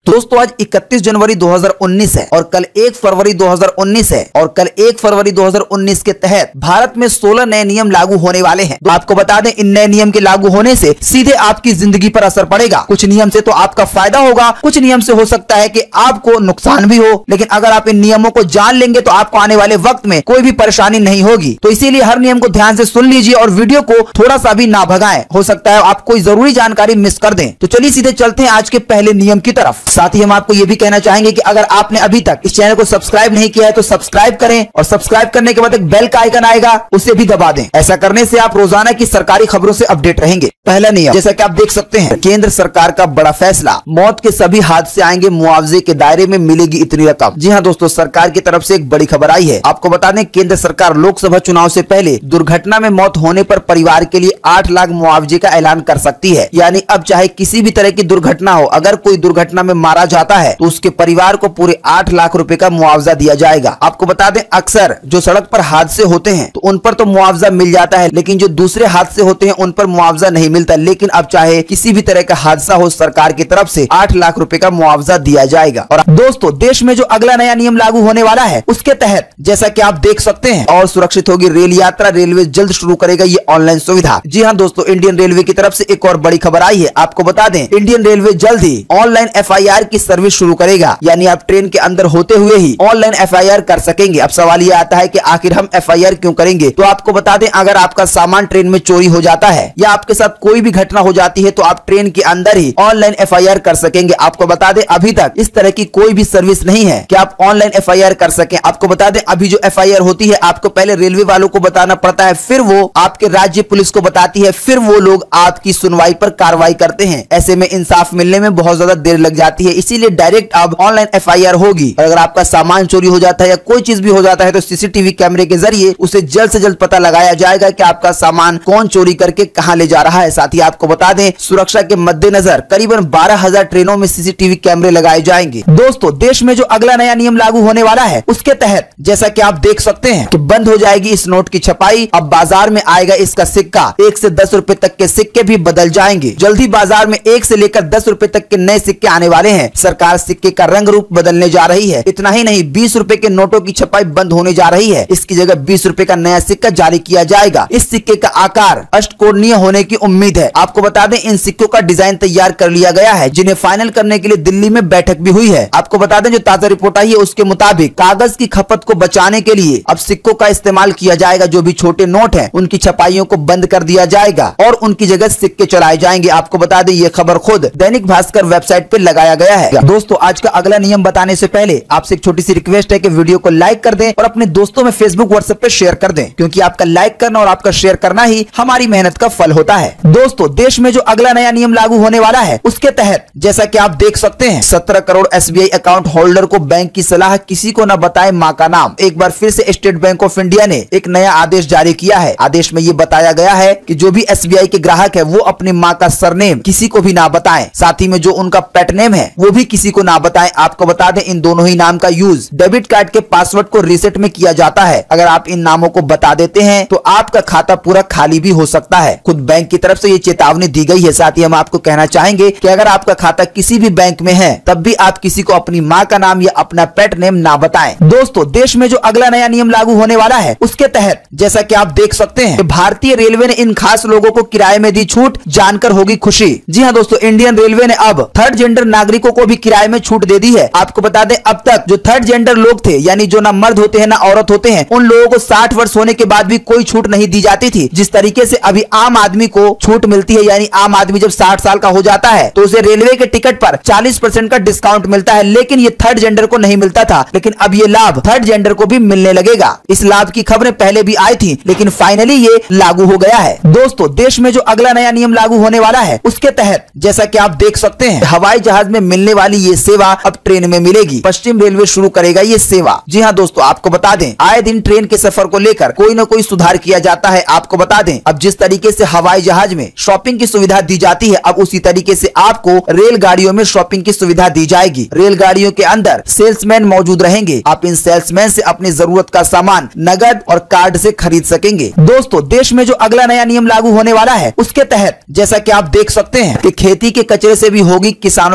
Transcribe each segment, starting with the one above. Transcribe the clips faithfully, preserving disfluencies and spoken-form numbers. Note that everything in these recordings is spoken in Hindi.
दोस्तों आज इकतीस जनवरी दो हज़ार उन्नीस है और कल एक फरवरी दो हज़ार उन्नीस है और कल एक फरवरी दो हज़ार उन्नीस के तहत भारत में सोलह नए नियम लागू होने वाले हैं। तो आपको बता दें, इन नए नियम के लागू होने से सीधे आपकी जिंदगी पर असर पड़ेगा। कुछ नियम से तो आपका फायदा होगा, कुछ नियम से हो सकता है कि आपको नुकसान भी हो, लेकिन अगर आप इन नियमों को जान लेंगे तो आपको आने वाले वक्त में कोई भी परेशानी नहीं होगी। तो इसीलिए हर नियम को ध्यान से सुन लीजिए और वीडियो को थोड़ा सा भी ना भगाएं। हो सकता है आप कोई जरूरी जानकारी मिस कर दें। तो चलिए सीधे चलते हैं आज के पहले नियम की तरफ। साथ ही हम आपको ये भी कहना चाहेंगे कि अगर आपने अभी तक इस चैनल को सब्सक्राइब नहीं किया है तो सब्सक्राइब करें और सब्सक्राइब करने के बाद एक बेल का आइकन आएगा, उसे भी दबा दें। ऐसा करने से आप रोजाना की सरकारी खबरों से अपडेट रहेंगे। पहला नियम, जैसा कि आप देख सकते हैं, केंद्र सरकार का बड़ा फैसला, मौत के सभी हादसे आएंगे मुआवजे के दायरे में, मिलेगी इतनी रकम। जी हाँ दोस्तों, सरकार की तरफ से एक बड़ी खबर आई है। आपको बता दें, केंद्र सरकार लोकसभा चुनाव से पहले दुर्घटना में मौत होने पर परिवार के लिए आठ लाख मुआवजे का ऐलान कर सकती है। यानी अब चाहे किसी भी तरह की दुर्घटना हो, अगर कोई दुर्घटना में मारा जाता है तो उसके परिवार को पूरे आठ लाख रुपए का मुआवजा दिया जाएगा। आपको बता दें, अक्सर जो सड़क पर हादसे होते हैं तो उन पर तो मुआवजा मिल जाता है, लेकिन जो दूसरे हादसे होते हैं उन पर मुआवजा नहीं मिलता। लेकिन अब चाहे किसी भी तरह का हादसा हो, सरकार की तरफ से आठ लाख रुपए का मुआवजा दिया जाएगा। और दोस्तों, देश में जो अगला नया नियम लागू होने वाला है उसके तहत, जैसा कि आप देख सकते हैं, और सुरक्षित होगी रेल यात्रा। रेलवे जल्द शुरू करेगा ये ऑनलाइन सुविधा। जी हाँ दोस्तों, इंडियन रेलवे की तरफ से एक और बड़ी खबर आई है। आपको बता दें, इंडियन रेलवे जल्द ही ऑनलाइन एफ आई आर की सर्विस शुरू करेगा। यानी आप ट्रेन के अंदर होते हुए ही ऑनलाइन एफ आई आर कर सकेंगे। अब सवाल ये आता है कि आखिर हम एफ आई आर क्यों करेंगे? तो आपको बता दें, अगर आपका सामान ट्रेन में चोरी हो जाता है या आपके साथ कोई भी घटना हो जाती है तो आप ट्रेन के अंदर ही ऑनलाइन एफ आई आर कर सकेंगे। आपको बता दें, अभी तक इस तरह की कोई भी सर्विस नहीं है कि आप ऑनलाइन एफ आई आर कर सकें। आपको बता दें, अभी जो एफ आई आर होती है, आपको पहले रेलवे वालों को बताना पड़ता है, फिर वो आपके राज्य पुलिस को बताती है, फिर वो लोग आपकी सुनवाई पर कार्रवाई करते हैं। ऐसे में इंसाफ मिलने में बहुत ज्यादा देर लग जाती है। इसीलिए डायरेक्ट अब ऑनलाइन एफ आई आर होगी। और अगर आपका सामान चोरी हो जाता है या कोई चीज भी हो जाता है तो सी सी टी वी कैमरे के जरिए उसे जल्द से जल्द पता लगाया जाएगा कि आपका सामान कौन चोरी करके कहां ले जा रहा है। साथ ही आपको बता दें, सुरक्षा के मद्देनजर करीबन बारह हजार ट्रेनों में सी सी टी वी कैमरे लगाए जाएंगे। दोस्तों, देश में जो अगला नया नियम लागू होने वाला है उसके तहत, जैसा कि आप देख सकते हैं, कि बंद हो जाएगी इस नोट की छपाई। अब बाजार में आएगा इसका सिक्का। एक से दस रुपए तक के सिक्के भी बदल जाएंगे। जल्दी बाजार में एक से लेकर दस रुपए तक के नए सिक्के आने वाले हैं। सरकार सिक्के का रंग रूप बदलने जा रही है। इतना ही नहीं, बीस रुपए के नोटों की छपाई बंद होने जा रही है। इसकी जगह बीस रुपए का नया सिक्का जारी किया जाएगा। इस सिक्के का आकार अष्टकोणीय होने की उम्मीद है। आपको बता दें, इन सिक्कों का डिजाइन तैयार कर लिया गया है, जिन्हें फाइनल करने के लिए दिल्ली में बैठक भी हुई है। आपको बता दें, जो ताजा रिपोर्ट आई है उसके मुताबिक कागज की खपत को बचाने के लिए अब सिक्कों का इस्तेमाल किया जाएगा। जो भी छोटे नोट है उनकी छपाइयों को बंद कर दिया जाएगा और उनकी जगह सिक्के चलाए जाएंगे। आपको बता दें, ये खबर खुद दैनिक भास्कर वेबसाइट पे लगाया गया है। दोस्तों, आज का अगला नियम बताने से पहले आपसे एक छोटी सी रिक्वेस्ट है कि वीडियो को लाइक कर दें और अपने दोस्तों में फेसबुक व्हाट्सएप पे शेयर कर दें, क्योंकि आपका लाइक करना और आपका शेयर करना ही हमारी मेहनत का फल होता है। दोस्तों, देश में जो अगला नया नियम लागू होने वाला है उसके तहत, जैसा कि आप देख सकते हैं, सत्रह crore S B I account holder को बैंक की सलाह, किसी को न बताए मां का नाम। एक बार फिर से स्टेट बैंक ऑफ इंडिया ने एक नया आदेश जारी किया है। आदेश में ये बताया गया है कि जो भी एस बी आई के ग्राहक है वो अपनी माँ का सरनेम किसी को भी ना बताएं। साथ ही में जो उनका पेट नेम है वो भी किसी को ना बताएं। आपको बता दें, इन दोनों ही नाम का यूज डेबिट कार्ड के पासवर्ड को रीसेट में किया जाता है। अगर आप इन नामों को बता देते हैं तो आपका खाता पूरा खाली भी हो सकता है। खुद बैंक की तरफ से ये चेतावनी दी गई है। साथ ही हम आपको कहना चाहेंगे कि अगर आपका खाता किसी भी बैंक में है तब भी आप किसी को अपनी माँ का नाम या अपना पेट नेम ना बताएं। दोस्तों, देश में जो अगला नया नियम लागू होने वाला है उसके तहत, जैसा कि आप देख सकते हैं, भारतीय रेलवे ने इन खास लोगों को किराए में दी छूट, जानकर होगी खुशी। जी हाँ दोस्तों, इंडियन रेलवे ने अब थर्ड जेंडर नागरिकों को भी किराए में छूट दे दी है। आपको बता दें, अब तक जो थर्ड जेंडर लोग थे, यानी जो ना मर्द होते हैं ना औरत होते हैं, उन लोगों को साठ वर्ष होने के बाद भी कोई छूट नहीं दी जाती थी। जिस तरीके से अभी आम आदमी को छूट मिलती है, यानी आम आदमी जब साठ साल का हो जाता है तो उसे रेलवे के टिकट पर चालीस परसेंट का डिस्काउंट मिलता है, लेकिन ये थर्ड जेंडर को नहीं मिलता था। लेकिन अब ये लाभ थर्ड जेंडर को भी मिलने लगेगा। इस लाभ की खबरें पहले भी आई थी, लेकिन फाइनली ये लागू हो गया है। दोस्तों, देश में जो अगला नया नियम लागू होने वाला है उसके तहत, जैसा कि आप देख सकते हैं, हवाई जहाज में मिलने वाली ये सेवा अब ट्रेन में मिलेगी। पश्चिम रेलवे शुरू करेगा ये सेवा। जी हाँ दोस्तों, आपको बता दें, आए दिन ट्रेन के सफर को लेकर कोई न कोई सुधार किया जाता है। आपको बता दें, अब जिस तरीके से हवाई जहाज में शॉपिंग की सुविधा दी जाती है, अब उसी तरीके से आपको रेलगाड़ियों में शॉपिंग की सुविधा दी जाएगी। रेलगाड़ियों के अंदर सेल्समैन मौजूद रहेंगे। आप इन सेल्समैन से अपनी जरूरत का सामान नगद और कार्ड से खरीद सकेंगे। दोस्तों, देश में जो अगला नया नियम लागू होने वाला है उसके तहत, जैसा कि आप देख सकते हैं, कि खेती के कचरे से भी होगी किसानों की कमाई।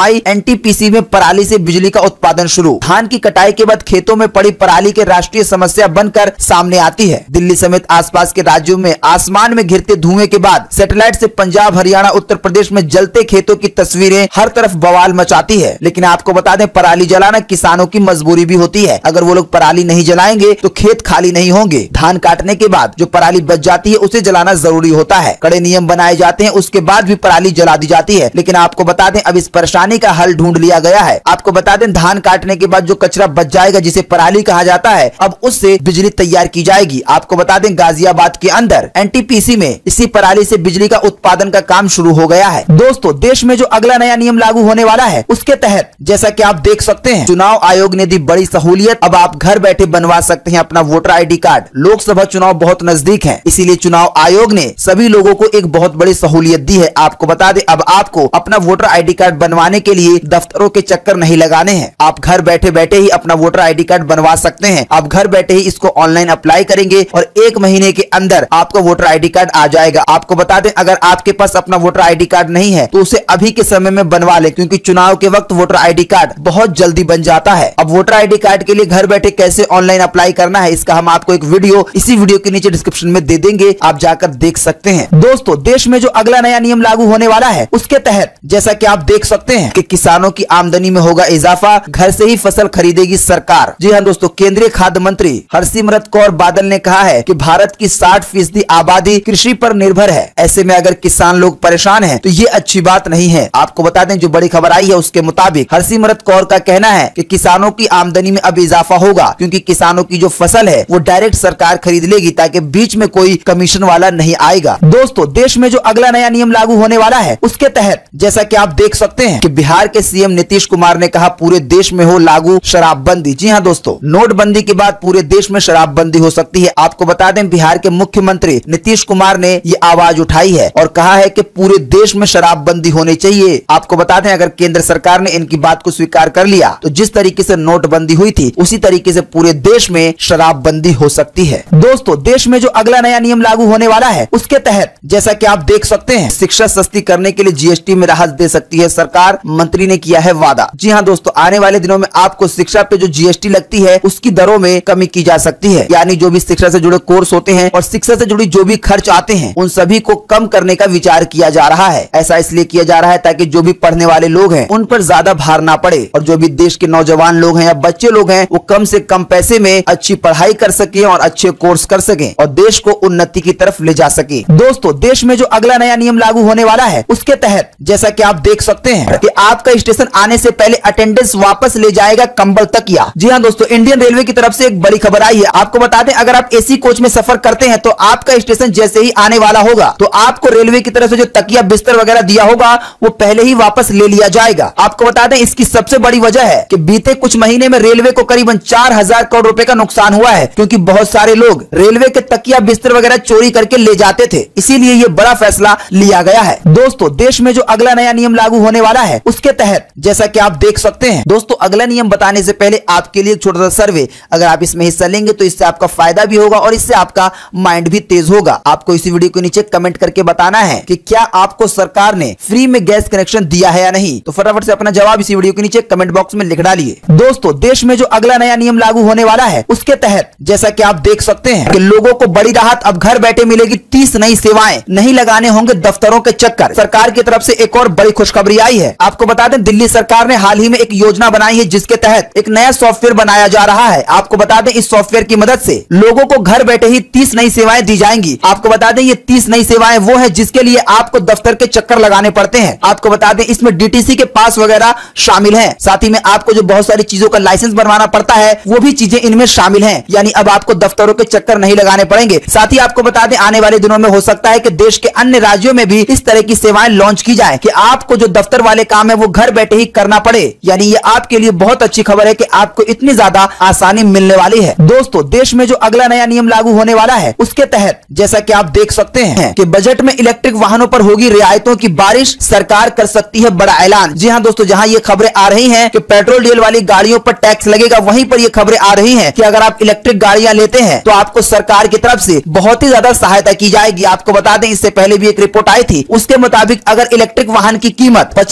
सुनवाई, एनटीपीसी में पराली से बिजली का उत्पादन शुरू। धान की कटाई के बाद खेतों में पड़ी पराली के राष्ट्रीय समस्या बनकर सामने आती है। दिल्ली समेत आसपास के राज्यों में आसमान में घिरते धुएं के बाद सैटेलाइट से पंजाब, हरियाणा, उत्तर प्रदेश में जलते खेतों की तस्वीरें हर तरफ बवाल मचाती है। लेकिन आपको बता दें, पराली जलाना किसानों की मजबूरी भी होती है। अगर वो लोग पराली नहीं जलाएंगे तो खेत खाली नहीं होंगे। धान काटने के बाद जो पराली बच जाती है उसे जलाना जरूरी होता है। कड़े नियम बनाए जाते हैं, उसके बाद भी पराली जला दी जाती है। लेकिन आपको बता दें, अब इस परेशानी का हल ढूंढ लिया गया है। आपको बता दें, धान काटने के बाद जो कचरा बच जाएगा, जिसे पराली कहा जाता है, अब उससे बिजली तैयार की जाएगी। आपको बता दें, गाजियाबाद के अंदर एनटीपीसी में इसी पराली से बिजली का उत्पादन का काम शुरू हो गया है। दोस्तों, देश में जो अगला नया नियम लागू होने वाला है, उसके तहत जैसा कि आप देख सकते हैं, चुनाव आयोग ने दी बड़ी सहूलियत। अब आप घर बैठे बनवा सकते हैं अपना वोटर आईडी कार्ड। लोकसभा चुनाव बहुत नजदीक है, इसीलिए चुनाव आयोग ने सभी लोगों को एक बहुत बड़ी सहूलियत दी है। आपको बता दें, अब आपको अपना वोटर आईडी कार्ड बनवाने के लिए दफ्तरों के चक्कर नहीं लगाने हैं। आप घर बैठे बैठे ही अपना वोटर आईडी कार्ड बनवा सकते हैं। आप घर बैठे ही इसको ऑनलाइन अप्लाई करेंगे और एक महीने के अंदर आपका वोटर आईडी कार्ड आ जाएगा। आपको बता दें, अगर आपके पास अपना वोटर आईडी कार्ड नहीं है तो उसे अभी के समय में बनवा ले, क्योंकि चुनाव के वक्त वोटर आईडी कार्ड बहुत जल्दी बन जाता है। अब वोटर आईडी कार्ड के लिए घर बैठे कैसे ऑनलाइन अप्लाई करना है, इसका हम आपको एक वीडियो इसी वीडियो के नीचे डिस्क्रिप्शन में दे देंगे, आप जाकर देख सकते हैं। दोस्तों, देश में जो अगला नया नियम लागू होने वाला है, उसके तहत जैसा कि आप देख सकते हैं कि किसानों की आमदनी में होगा इजाफा, घर से ही फसल खरीदेगी सरकार। जी हाँ दोस्तों, केंद्रीय खाद्य मंत्री हरसिमरत कौर बादल ने कहा है कि भारत की साठ फीसदी आबादी कृषि पर निर्भर है। ऐसे में अगर किसान लोग परेशान हैं तो ये अच्छी बात नहीं है। आपको बता दें, जो बड़ी खबर आई है उसके मुताबिक हरसिमरत कौर का कहना है कि किसानों की आमदनी में अब इजाफा होगा, क्योंकि किसानों की जो फसल है वो डायरेक्ट सरकार खरीद लेगी, ताकि बीच में कोई कमीशन वाला नहीं आएगा। दोस्तों, देश में जो अगला नया नियम लागू होने वाला है, उसके तहत जैसा कि आप देख सकते हैं कि बिहार के सीएम नीतीश कुमार ने कहा पूरे देश में हो लागू शराबबंदी। जी हाँ दोस्तों, नोटबंदी के बाद पूरे देश में शराबबंदी हो सकती है। आपको बता दें, बिहार के मुख्यमंत्री नीतीश कुमार ने ये आवाज उठाई है और कहा है कि पूरे देश में शराबबंदी होनी चाहिए। आपको बता दें, अगर केंद्र सरकार ने इनकी बात को स्वीकार कर लिया तो जिस तरीके से नोटबंदी हुई थी उसी तरीके से पूरे देश में शराबबंदी हो सकती है। दोस्तों, देश में जो अगला नया नियम लागू होने वाला है, उसके तहत जैसा कि आप देख सकते हैं, शिक्षा सस्ती करने के लिए जीएसटी में राहत दे सकती है सरकार, मंत्री ने किया है वादा। जी हाँ दोस्तों, आने वाले दिनों में आपको शिक्षा पे जो जीएसटी लगती है उसकी दरों में कमी की जा सकती है। यानी जो भी शिक्षा से जुड़े कोर्स होते हैं और शिक्षा से जुड़ी जो भी खर्च आते हैं उन सभी को कम करने का विचार किया जा रहा है। ऐसा इसलिए किया जा रहा है ताकि जो भी पढ़ने वाले लोग हैं उन पर ज्यादा भार ना पड़े, और जो भी देश के नौजवान लोग हैं या बच्चे लोग हैं वो कम से कम पैसे में अच्छी पढ़ाई कर सके और अच्छे कोर्स कर सके और देश को उन्नति की तरफ ले जा सके। दोस्तों, देश में जो अगला नया नियम लागू होने वाला है, उसके तहत जैसा कि आप देख सकते हैं कि आपका स्टेशन आने से पहले अटेंडेंस वापस ले जाएगा कंबल तकिया। जी हाँ दोस्तों, इंडियन रेलवे की तरफ से एक बड़ी खबर आई है। आपको बता दें, अगर आप एसी कोच में सफर करते हैं तो आपका स्टेशन जैसे ही आने वाला होगा तो आपको रेलवे की तरफ से जो तकिया बिस्तर वगैरह दिया होगा वो पहले ही वापस ले लिया जाएगा। आपको बता दें, इसकी सबसे बड़ी वजह है कि बीते कुछ महीने में रेलवे को करीबन चार हजार करोड़ रुपए का नुकसान हुआ है, क्योंकि बहुत सारे लोग रेलवे के तकिया बिस्तर वगैरह चोरी करके ले जाते थे। इसीलिए ये बड़ा फैसला लिया गया है। दोस्तों, देश में जो अगला नया नियम लागू होने वाला है, उसके तहत जैसा कि आप देख सकते हैं, दोस्तों अगला नियम बताने से पहले आपके लिए एक छोटा सा सर्वे, अगर आप इसमें हिस्सा लेंगे तो इससे आपका फायदा भी होगा और इससे आपका माइंड भी तेज होगा। आपको इसी वीडियो के नीचे कमेंट करके बताना है कि क्या आपको सरकार ने फ्री में गैस कनेक्शन दिया है या नहीं। तो फटाफट से अपना जवाब इसी वीडियो के नीचे कमेंट बॉक्स में लिख डालिए। दोस्तों, देश में जो अगला नया नियम लागू होने वाला है, उसके तहत जैसा कि आप देख सकते हैं कि लोगों को बड़ी राहत, अब घर बैठे मिलेगी तीस नई सेवाएं, नहीं लगाने होंगे दफ्तरों के चक्कर। सरकार की तरफ से एक और बड़ी खुशखबरी आई है। आपको बता दें, दिल्ली सरकार ने हाल ही में एक योजना बनाई है जिसके तहत एक नया सॉफ्टवेयर बनाया जा रहा है। आपको बता दें, इस सॉफ्टवेयर की मदद से लोगों को घर बैठे ही तीस नई सेवाएं दी जाएंगी। आपको बता दें, ये तीस नई सेवाएं वो है जिसके लिए आपको दफ्तर के चक्कर लगाने पड़ते हैं। आपको बता दें, इसमें डीटीसी के पास वगैरह शामिल है। साथ ही में आपको जो बहुत सारी चीजों का लाइसेंस बनवाना पड़ता है वो भी चीजें इनमें शामिल हैं। यानी अब आपको दफ्तरों के चक्कर नहीं लगाने पड़ेंगे। साथ ही आपको बता दें, आने वाले दिनों में हो सकता है कि देश के अन्य राज्यों में भी इस तरह की सेवाएं लॉन्च की जाए कि आपको जो दफ्तर वाले काम है वो घर बैठे ही करना पड़े। यानी ये आपके लिए बहुत अच्छी खबर है कि आपको इतनी ज्यादा आसानी मिलने वाली है। दोस्तों, देश में जो अगला नया नियम लागू होने वाला है, उसके तहत जैसा कि आप देख सकते हैं कि बजट में इलेक्ट्रिक वाहनों पर होगी रियायतों की बारिश, सरकार कर सकती है बड़ा ऐलान। जी हाँ दोस्तों, जहां ये खबरें आ रही हैं कि पेट्रोल डीजल वाली गाड़ियों पर टैक्स लगेगा, वहीं पर ये खबरें आ रही हैं कि अगर आप इलेक्ट्रिक गाड़ियां लेते हैं तो आपको सरकार की तरफ से बहुत ही ज्यादा सहायता की जाएगी। आपको बता दें, इससे पहले भी एक रिपोर्ट आई थी, उसके मुताबिक अगर इलेक्ट्रिक वाहन की कीमत पचास हजार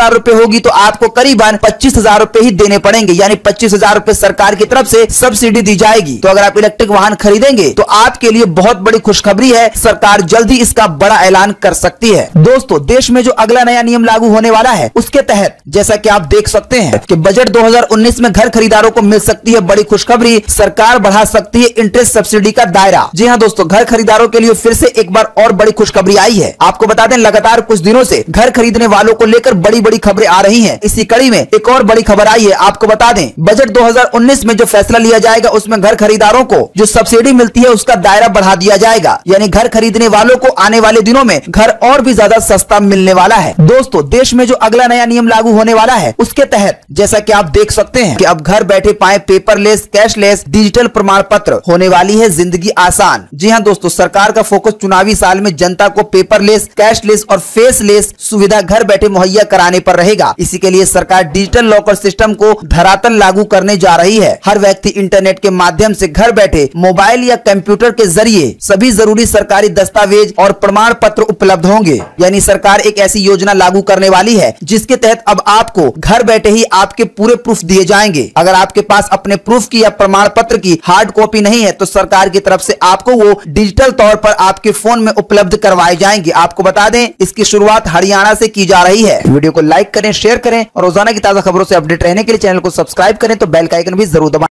हजार रुपए होगी तो आपको करीबन पच्चीस हजार रुपए ही देने पड़ेंगे, यानी पच्चीस हजार रुपए सरकार की तरफ से सब्सिडी दी जाएगी। तो अगर आप इलेक्ट्रिक वाहन खरीदेंगे तो आपके लिए बहुत बड़ी खुशखबरी है, सरकार जल्दी इसका बड़ा ऐलान कर सकती है। दोस्तों, देश में जो अगला नया नियम लागू होने वाला है उसके तहत जैसा कि आप देख सकते हैं कि बजट दो हजार उन्नीस में घर खरीदारों को मिल सकती है बड़ी खुशखबरी, सरकार बढ़ा सकती है इंटरेस्ट सब्सिडी का दायरा। जी हां दोस्तों, घर खरीदारों के लिए फिर से एक बार और बड़ी खुशखबरी आई है। आपको बता दें, लगातार कुछ दिनों से घर खरीदने वालों को लेकर बड़ी बड़ी खबरें आ रही हैं। इसी कड़ी में एक और बड़ी खबर आई है। आपको बता दें, बजट दो हजार उन्नीस में जो फैसला लिया जाएगा उसमें घर खरीदारों को जो सब्सिडी मिलती है उसका दायरा बढ़ा दिया जाएगा, यानी घर खरीदने वालों को आने वाले दिनों में घर और भी ज्यादा सस्ता मिलने वाला है। दोस्तों, देश में जो अगला नया नियम लागू होने वाला है उसके तहत जैसा कि आप देख सकते हैं कि अब घर बैठे पाए पेपरलेस, कैशलेस, डिजिटल प्रमाण पत्र, होने वाली है जिंदगी आसान। जी हां दोस्तों, सरकार का फोकस चुनावी साल में जनता को पेपरलेस, कैशलेस और फेसलेस सुविधा घर बैठे मुहैया कराने पर रहेगा। इसी के लिए सरकार डिजिटल लॉकर सिस्टम को धरातल लागू करने जा रही है। हर व्यक्ति इंटरनेट के माध्यम से घर बैठे मोबाइल या कंप्यूटर के जरिए सभी जरूरी सरकारी दस्तावेज और प्रमाण पत्र उपलब्ध होंगे। यानी सरकार एक ऐसी योजना लागू करने वाली है जिसके तहत अब आपको घर बैठे ही आपके पूरे प्रूफ दिए जाएंगे। अगर आपके पास अपने प्रूफ की या प्रमाण पत्र की हार्ड कॉपी नहीं है तो सरकार की तरफ से आपको वो डिजिटल तौर पर आपके फोन में उपलब्ध करवाए जाएंगे। आपको बता दें, इसकी शुरुआत हरियाणा से की जा रही है। वीडियो को लाइक करें, शेयर करें और रोजाना की ताजा खबरों से अपडेट रहने के लिए चैनल को सब्सक्राइब करें तो बेल का आइकन भी जरूर दबाएं।